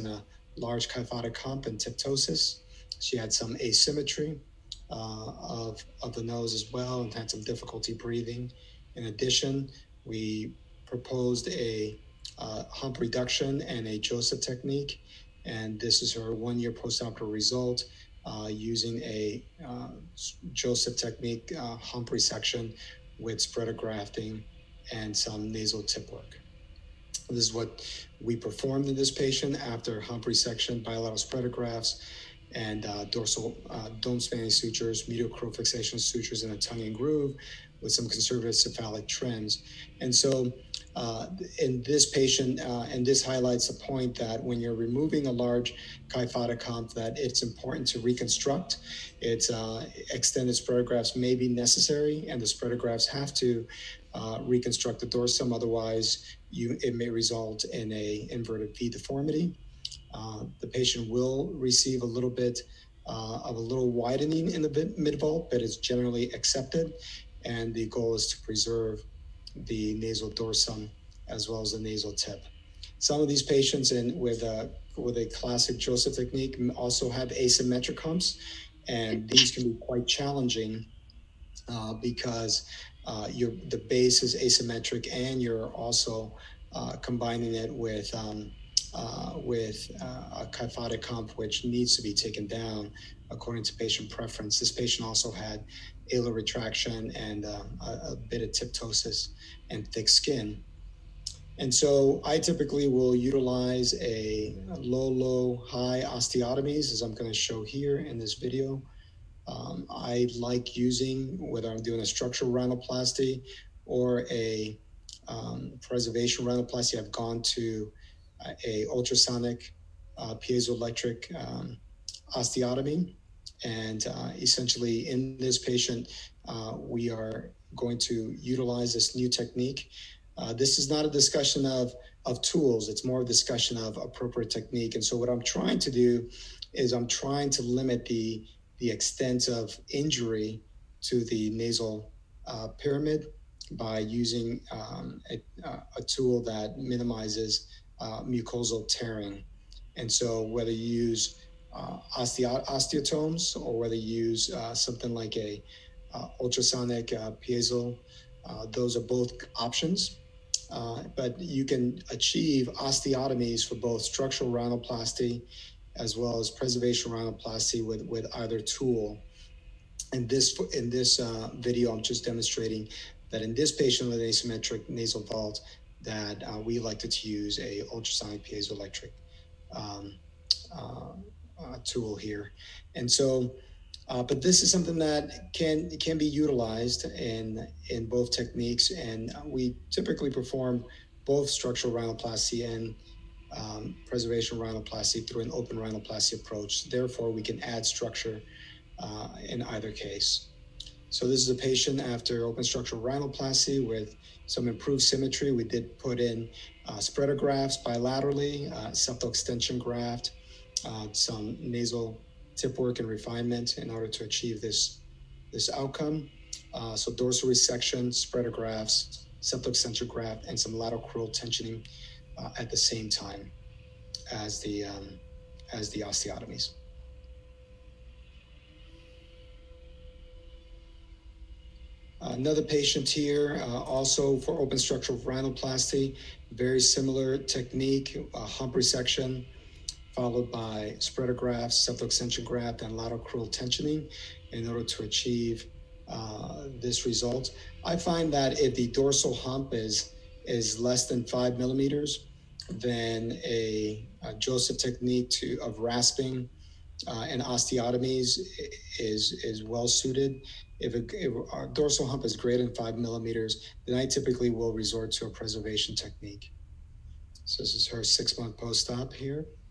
in a large kyphotic hump and typtosis. She had some asymmetry of the nose as well and had some difficulty breathing. In addition, we proposed a hump reduction and a José technique, and this is her 1 year postoperative result using a José technique hump resection with spreader grafting and some nasal tip work. This is what we performed in this patient after hump resection, bilateral spreader grafts, and dorsal dome spanning sutures, medial crural sutures in a tongue and groove with some conservative cephalic trends. And so in this patient, and this highlights the point that when you're removing a large kyphotic hump, that it's important to reconstruct. It's extended spreader grafts may be necessary, and the spreader grafts have to reconstruct the dorsum. Otherwise, it may result in a inverted V deformity. The patient will receive a little bit of a little widening in the midvault, but it's generally accepted. And the goal is to preserve the nasal dorsum as well as the nasal tip. Some of these patients with a classic José technique also have asymmetric humps, and these can be quite challenging because the base is asymmetric, and you're also combining it with a kyphotic hump, which needs to be taken down according to patient preference. This patient also had alar retraction and a bit of typtosis and thick skin. And so I typically will utilize a low, high osteotomies, as I'm going to show here in this video. I like using, whether I'm doing a structural rhinoplasty or a preservation rhinoplasty, I've gone to a ultrasonic piezoelectric osteotomy. And essentially in this patient, we are going to utilize this new technique. This is not a discussion of tools. It's more a discussion of appropriate technique. And so what I'm trying to do is I'm trying to limit the extent of injury to the nasal pyramid by using a tool that minimizes mucosal tearing. And so whether you use osteotomes or whether you use something like a ultrasonic piezo, those are both options. But you can achieve osteotomies for both structural rhinoplasty as well as preservation rhinoplasty with either tool. In this video, I'm just demonstrating that in this patient with asymmetric nasal vault, that we elected to use a ultrasonic piezoelectric tool here. And so, but this is something that can be utilized in both techniques, and we typically perform both structural rhinoplasty and preservation rhinoplasty through an open rhinoplasty approach. Therefore, we can add structure in either case. So this is a patient after open structural rhinoplasty with some improved symmetry. We did put in spreader grafts bilaterally, septal extension graft, some nasal tip work and refinement in order to achieve this outcome. So dorsal resection, spreader grafts, septal extension graft, and some lateral crural tensioning at the same time as the osteotomies. Another patient here, also for open structural rhinoplasty, very similar technique, hump resection, followed by spreader grafts, septal extension graft, and lateral crural tensioning in order to achieve this result. I find that if the dorsal hump is less than 5 millimeters, then a José technique of rasping and osteotomies is well suited. If a dorsal hump is greater than 5 millimeters, then I typically will resort to a preservation technique. So this is her 6-month post-op here.